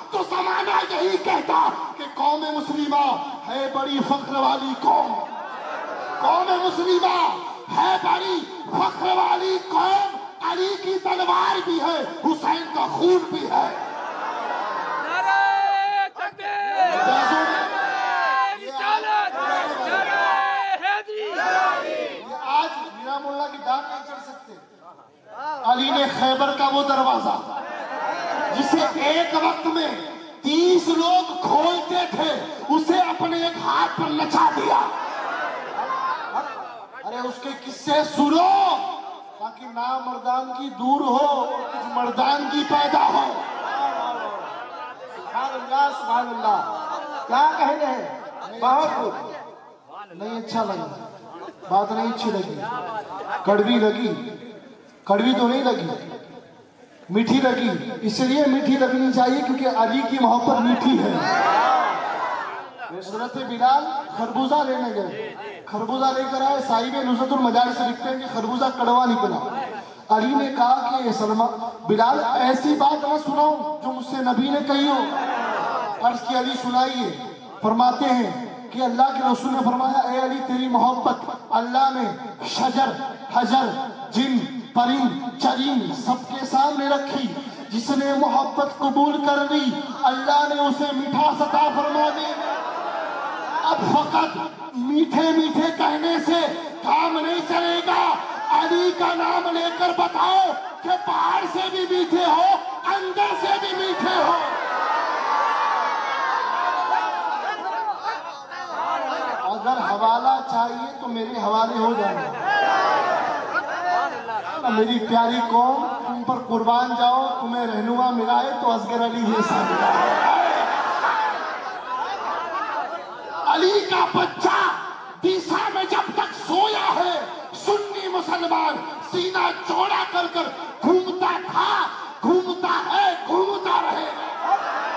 تو زمانہ یہی کہتا کہ قوم مسلمہ ہے بڑی فخر والی قوم، قوم مسلمہ ہے بڑی فخر والی قوم، علی کی تلوار بھی ہے، حسین کا خون بھی ہے۔ آج میرا مولا کی ڈانٹ نہیں چڑھ سکتے۔ علی نے خیبر کا وہ دروازہ جسے ایک وقت میں 30 لوگ کھولتے تھے، اسے اپنے ایک ہاتھ پر نچا دیا۔ ارے اس کے قصے سنو تاکہ نامردان کی دور ہو، کچھ مردان کی پیدا ہو۔ سبحان اللہ سبحان اللہ، کیا کہہ رہے ہیں؟ بہت نہیں اچھا لگا، بات نہیں اچھی لگی، کڑوی لگی، کڑوی تو نہیں لگی، میٹھی لگی۔ اس لیے میٹھی لگنی چاہیے کیونکہ علی کی محبت میٹھی ہے۔ حضرت بلال خربوزہ لینے گئے، خربوزہ لے کر آئے، صاحب نزہت المجالس سے لکھتے ہیں کہ خربوزہ کڑوا نکلا۔ علی نے کہا کہ سلمہ بلال ایسی بات نہ سناؤں جو مجھ سے نبی نے کہی ہو۔ عرض کی علی سنائیے۔ فرماتے ہیں کہ اللہ کے رسول نے فرمایا اے علی تیری محبت اللہ نے شجر حجر جن پرند چرند سب کے سامنے رکھی، جس نے محبت قبول کر لی اللہ نے اسے مٹھاس عطا فرما دی۔ اب فقط میٹھے میٹھے کہنے سے کام نہیں چلے گا، علی کا نام لے کر بتاؤ کہ باہر سے بھی میٹھے ہو اندر سے بھی میٹھے ہو۔ اگر حوالہ چاہیے تو میرے حوالے ہو جائیں، میری پیاری قوم تم پر قربان جاؤ، تمہیں رہنما ملا ہے تو اصغر علی جیسا ملا ہے۔ علی کا بچہ دیسا میں جب تک سویا ہے سنی مسلمان سینہ چوڑا کر کر گھومتا تھا، گھومتا ہے، گھومتا رہے گا۔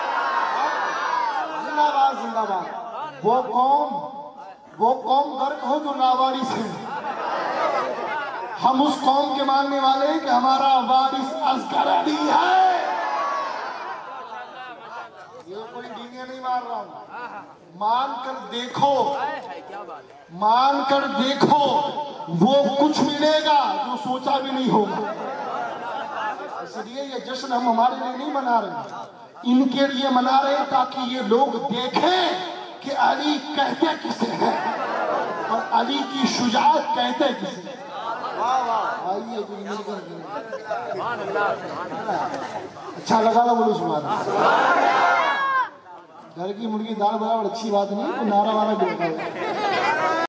زندہ باد زندہ باد۔ وہ قوم غرق ہو جو ناوارث ہے، ہم اس قوم کے ماننے والے ہیں کہ ہمارا وارث اصغر علی ہے۔ یہ کوئی ڈینگے نہیں مار رہا ہوں، مان کر دیکھو، مان کر دیکھو، وہ کچھ ملے گا جو سوچا بھی نہیں ہوگا۔ اس لیے یہ جشن ہم ہمارے لیے نہیں منا رہے، ان کے لیے منا رہے ہیں تاکہ یہ لوگ دیکھیں کہ علی کہتے کسے ہیں اور علی کی شجاعت کہتے کسے ہیں۔ آئیے جو مل کر اچھا لگا نا بولو سبحان اللہ۔ گھر کی مرغی دال برابر اچھی بات نہیں، تو نعرہ والا بھی